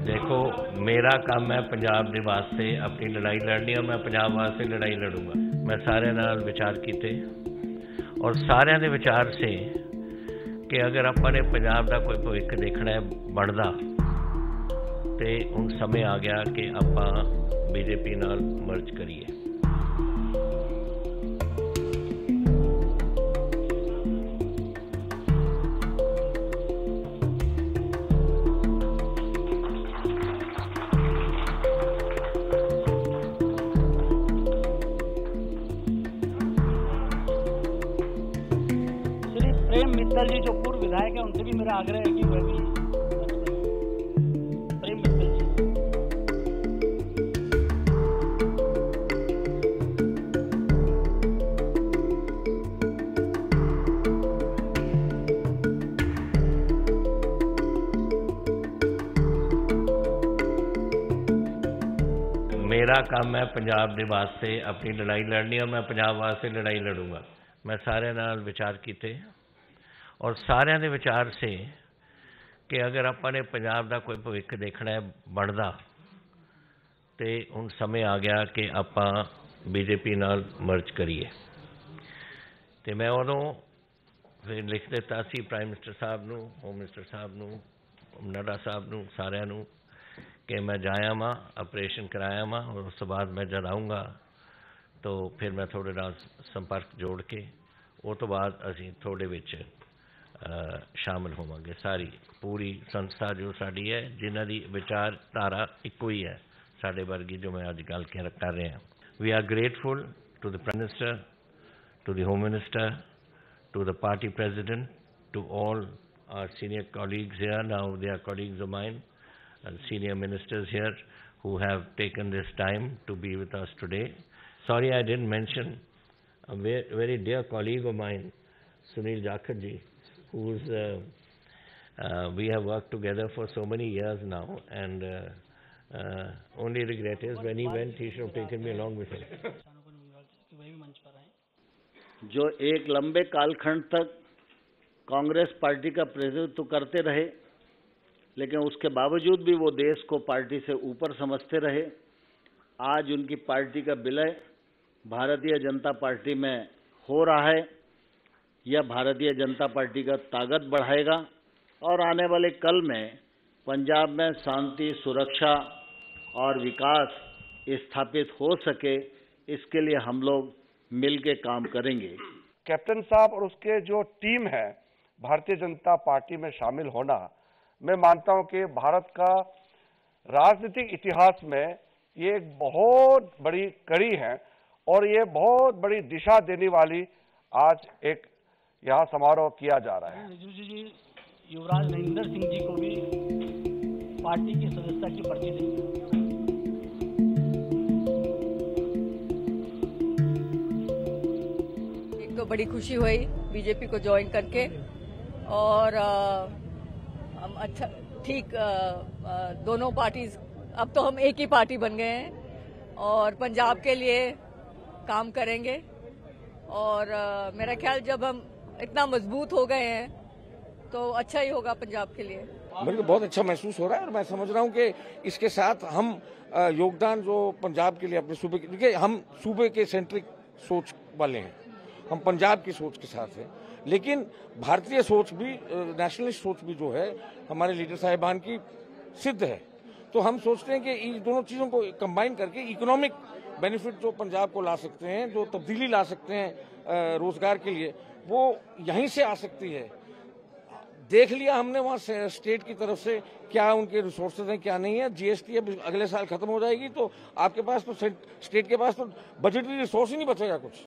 देखो, मेरा काम है पंजाब ਦੇ ਵਾਸਤੇ ਆਪਣੀ ਲੜਾਈ ਲੜਨੀ, और मैं पंजाब वास्ते लड़ाई लड़ूंगा। मैं सारे नाल विचार किए और सारिਆਂ ਦੇ विचार से कि अगर ਆਪਾਂ ਨੇ पंजाब ਦਾ कोई भविख देखना है ਬਣਦਾ ਤੇ ਹੁਣ समय आ गया कि ਆਪਾਂ बीजेपी ਨਾਲ मर्ज करिए। प्रेम मित्तल जी जो पूर्व विधायक है उनसे भी मेरा आग्रह है कि वह भी प्रेम मित्तल जी। मेरा काम है पंजाब दे वास्ते अपनी लड़ाई लड़नी, और मैं पंजाब वास्ते लड़ाई लड़ूंगा। मैं सारे नाल विचार किए और सारिਆਂ ਦੇ विचार से कि अगर ਆਪਾਂ ਨੇ पंजाब ਦਾ कोई भविख देखना है ਬਣਦਾ ਤੇ ਹੁਣ समय आ गया कि ਆਪਾਂ बीजेपी ਨਾਲ मर्ज करिए। ਤੇ मैं ਉਦੋਂ ਫਿਰ ਲਿਖ ਦਿੱਤਾ ਸੀ प्राइम मिनिस्टर साहब ਨੂੰ, होम मिनिस्टर साहब ਨੂੰ, नड्डा साहब ਨੂੰ, ਸਾਰਿਆਂ ਨੂੰ कि मैं जाया वां, ऑपरेशन कराया वां, और उस तो बाद मैं जब आऊँगा तो फिर मैं थोड़े नाल संपर्क जोड़ के उस तो बाद असीं थोड़े विच शामिल होवांगे। सारी पूरी संस्था जो साड़ी है, जिन्हां दी विचारधारा इक्को ही है साडे वर्गी, जो मैं अज गल कर रहे हैं। We are grateful to the prime minister, to the home minister, to the party president, to all our senior colleagues here. Now they are colleagues of mine and senior ministers here who have taken this time to be with us today. Sorry I didn't mention a very dear colleague of mine, Sunil Jakhar ji, who's we have worked together for so many years now, and only regret is when he went, he should have taken me along with him. जो एक लंबे कालखंड तक Congress party का प्रतिनिधित्व करते रहे, लेकिन उसके बावजूद भी वो देश को पार्टी से ऊपर समझते रहे। आज उनकी पार्टी का विलय भारतीय जनता पार्टी में हो रहा है। यह भारतीय जनता पार्टी का ताकत बढ़ाएगा और आने वाले कल में पंजाब में शांति, सुरक्षा और विकास स्थापित हो सके, इसके लिए हम लोग मिलकर काम करेंगे। कैप्टन साहब और उसके जो टीम है भारतीय जनता पार्टी में शामिल होना, मैं मानता हूं कि भारत का राजनीतिक इतिहास में ये एक बहुत बड़ी कड़ी है और ये बहुत बड़ी दिशा देने वाली आज एक यहाँ समारोह किया जा रहा है। रिजिजू जी युवराज नरेंद्र सिंह जी को भी पार्टी की सदस्यता की पर्ची देंगे। एक तो बड़ी खुशी हुई बीजेपी को ज्वाइन करके, और हम अच्छा ठीक दोनों पार्टीज, अब तो हम एक ही पार्टी बन गए हैं और पंजाब के लिए काम करेंगे। और मेरा ख्याल जब हम इतना मजबूत हो गए हैं तो अच्छा ही होगा पंजाब के लिए। मेरे को बहुत अच्छा महसूस हो रहा है और मैं समझ रहा हूँ कि इसके साथ हम योगदान जो पंजाब के लिए अपने सूबे के, क्योंकि हम सूबे के सेंट्रिक सोच वाले हैं, हम पंजाब की सोच के साथ हैं, लेकिन भारतीय सोच भी, नेशनलिस्ट सोच भी जो है हमारे लीडर साहिबान की सिद्ध है। तो हम सोचते हैं कि इन दोनों चीज़ों को कंबाइन करके इकोनॉमिक बेनिफिट जो पंजाब को ला सकते हैं, जो तब्दीली ला सकते हैं रोजगार के लिए, वो यहीं से आ सकती है। देख लिया हमने वहाँ स्टेट की तरफ से क्या उनके रिसोर्सेज हैं, क्या नहीं है। जीएसटी अब अगले साल खत्म हो जाएगी तो आपके पास तो स्टेट के पास तो बजटरी रिसोर्स ही नहीं बचेगा कुछ।